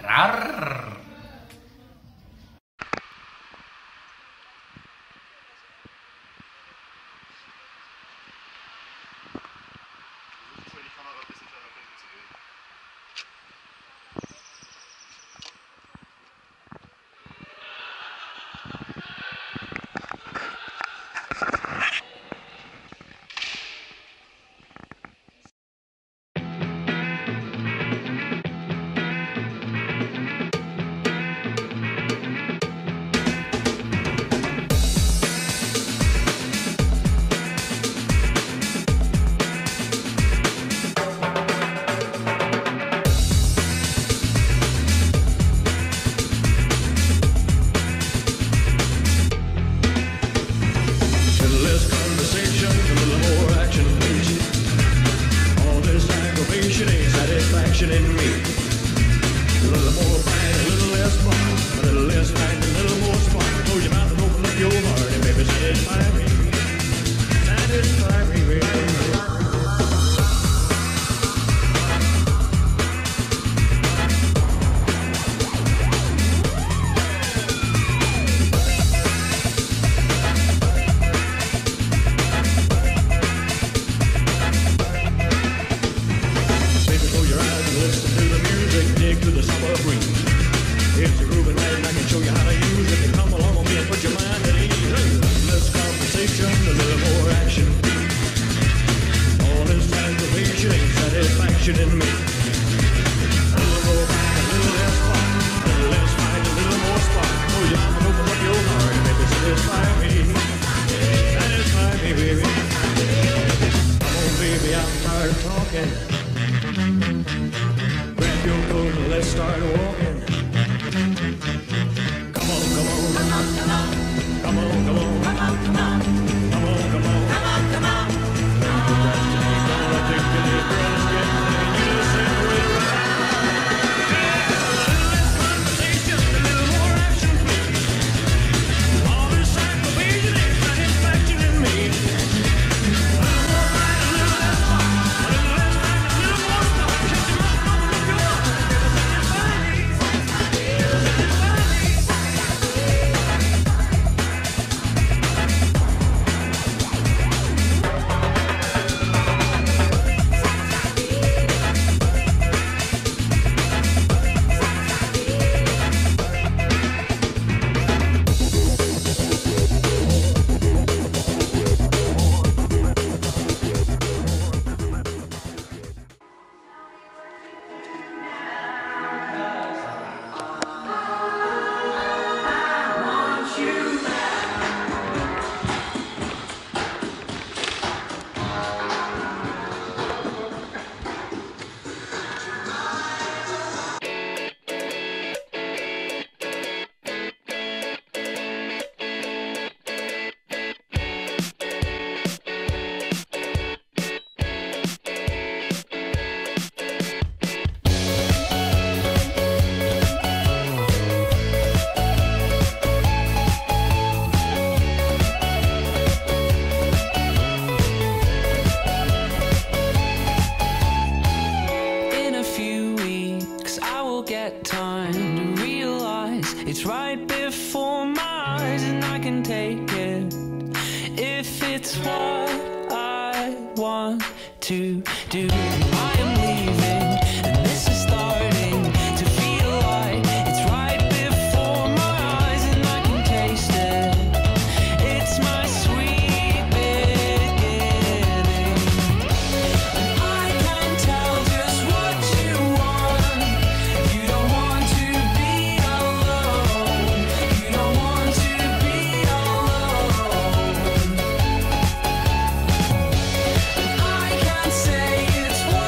Rar. In me. A little more fight, a little less fun. A little less fight, a little more spark. Close your mouth and open up your heart and baby satisfy me. Satisfy me, baby. It's a groovy night and I can show you how to use it. Come along with me and put your mind at ease. Less conversation, a little more action. All this aggravation ain't satisfaction in me. A little more fight, a little less fun. A little less fight, a little more spark. Oh yeah, I'm gonna open up your heart and baby satisfy me. Satisfy me, baby. Come on, baby, I'm tired of talking. Grab your coat and let's start walking. It's right before my eyes and I can take it if it's what I want to do. I am leaving and this is starting to feel like it's right before my eyes and I can taste it. It's my sweet beginning and I can tell just what you want. You don't want to be alone. You don't want to be alone. And I can't say it's what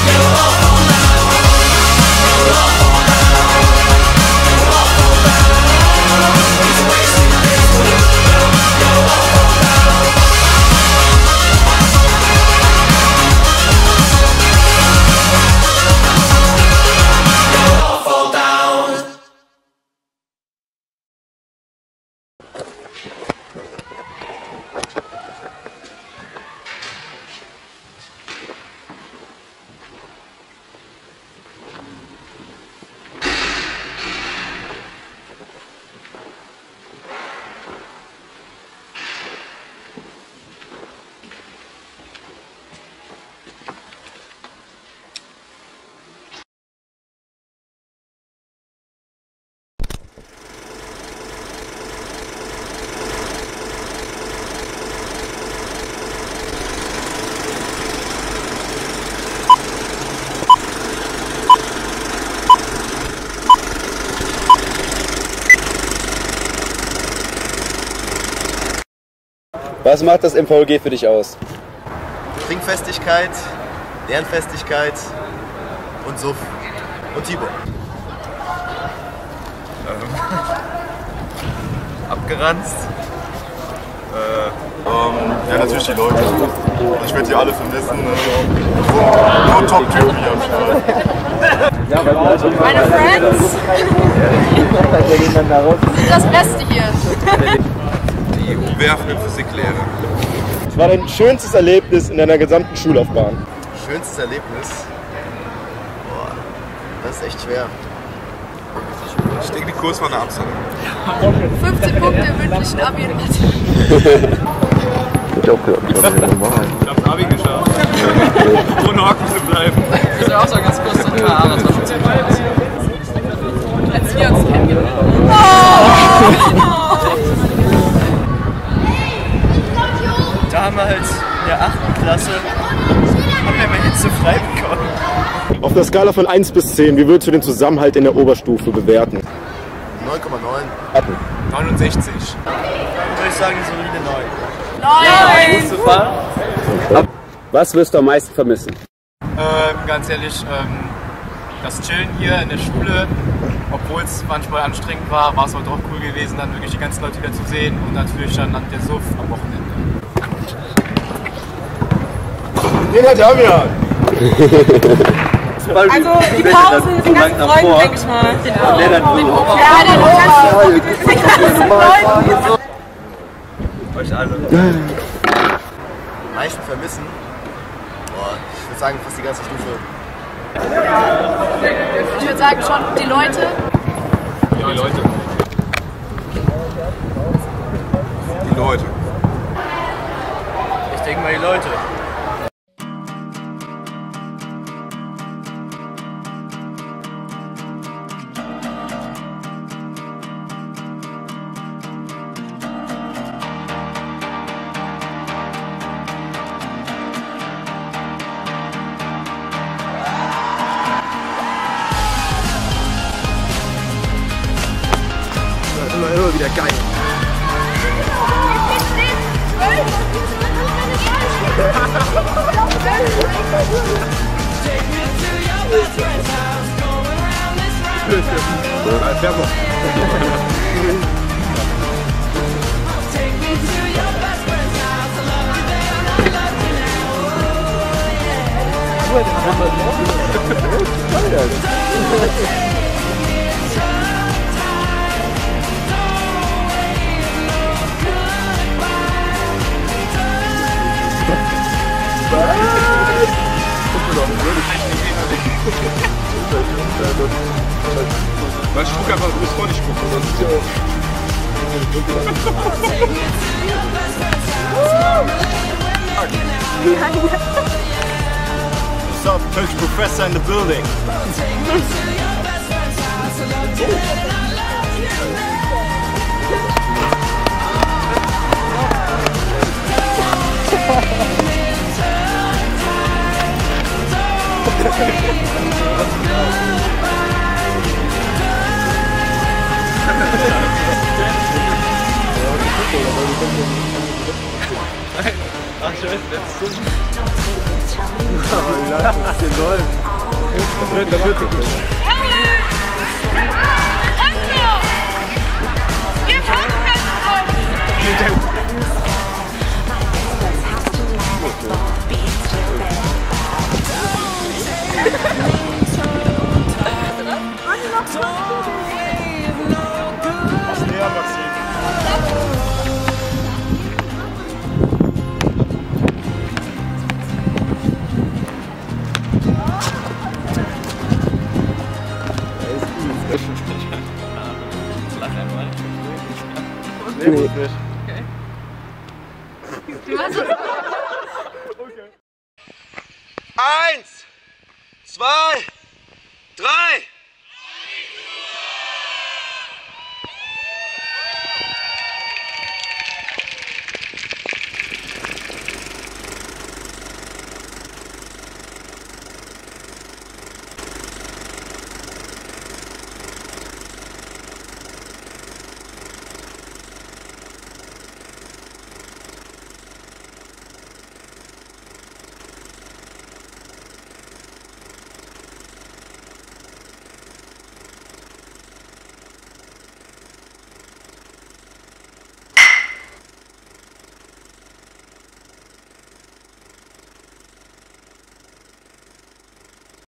Was macht das MVG für dich aus? Trinkfestigkeit, Lernfestigkeit und Suff. Und Tibor. Abgeranzt. Ja, natürlich die Leute. Ich werde die alle vermissen. Nur Top-Typen hier am Start. Meine Friends sind das Beste hier. Die umwerfende Physiklehrer. Was war dein schönstes Erlebnis in deiner gesamten Schullaufbahn? Schönstes Erlebnis? Boah, das ist echt schwer. Ich denke, die Kurs war eine Absage. 15 Punkte im mündlichen Abi in Mathe. Ich auch gehört, ich habe normal. Ich hab's Abi geschafft. Ohne hocken zu bleiben. Ich soll auch sagen, ganz kurz, das war das war schon ziemlich alles. Als wir uns kennengelernt haben. Damals in der 8. Klasse haben wir mal Hitze frei bekommen. Auf einer Skala von 1 bis 10, wie würdest du den Zusammenhalt in der Oberstufe bewerten? 9,9. 69. Würde ich sagen, solide 9. 9! Was wirst du am meisten vermissen? Ganz ehrlich, das Chillen hier in der Schule, obwohl es manchmal anstrengend war, war es aber doch cool gewesen, dann wirklich die ganzen Leute wieder zu sehen und natürlich dann der Suff am Wochenende. Jeder Damian! Also die Pause mit den ganzen Freunden, denke ich mal. Genau. Ja, den ganzen Leuten. Euch alle. Am meisten vermissen? Boah, ich würde sagen fast die ganze Stufe. Ich würde sagen schon die Leute. Ja, die Leute. Die Leute. Ich denke mal die Leute. Immer wieder geil. Weil spuck einfach, du musst vor dich spucken, sonst ist ja auch. What's up, Coach Professor in the building? Ach, scheiße, das ist so. Nee. Eins, zwei,